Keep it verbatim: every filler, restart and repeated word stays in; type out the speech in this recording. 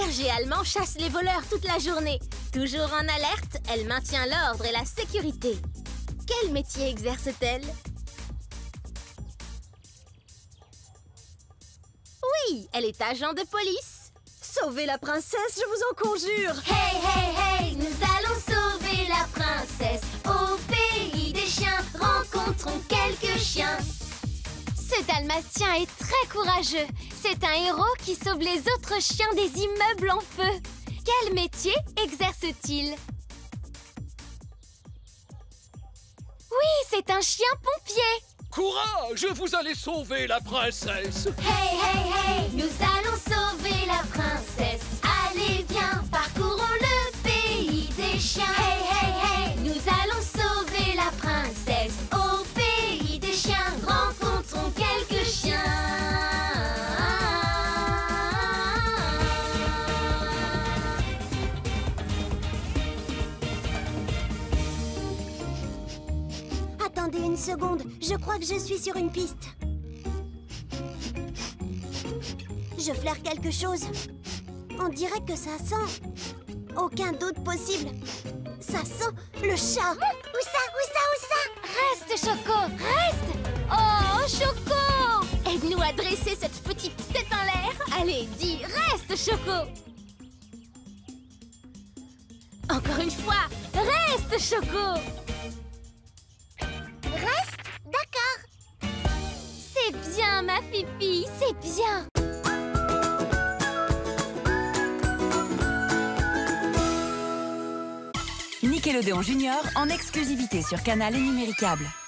berger allemand chasse les voleurs toute la journée. Toujours en alerte, elle maintient l'ordre et la sécurité. Quel métier exerce-t-elle? Oui, elle est agent de police. Sauvez la princesse, je vous en conjure! Hey, hey, hey, nous allons sauver la princesse. Au pays des chiens, rencontrons quelques chiens. Ce dalmatien est très courageux. C'est un héros qui sauve les autres chiens des immeubles en feu. Quel métier exerce-t-il? Oui, c'est un chien pompier. Courage, vous allez sauver la princesse. Hey, hey, hey, nous allons sauver la princesse. Allez, viens, parcourons le pays des chiens. Hey, hey, hey, nous allons sauver la princesse. Au pays des chiens, rencontrons quelques chiens. Attendez une seconde, je crois que je suis sur une piste. Je flaire quelque chose. On dirait que ça sent... aucun doute possible. Ça sent le chat. Où ça, où ça, où ça? Reste, Choco, reste. Oh, Choco! Aide-nous à dresser cette petite tête en l'air. Allez, dis, reste, Choco. Encore une fois, reste, Choco. Reste, d'accord. C'est bien, ma Fifi, c'est bien. Nickelodeon Junior en exclusivité sur Canal et Numéricable.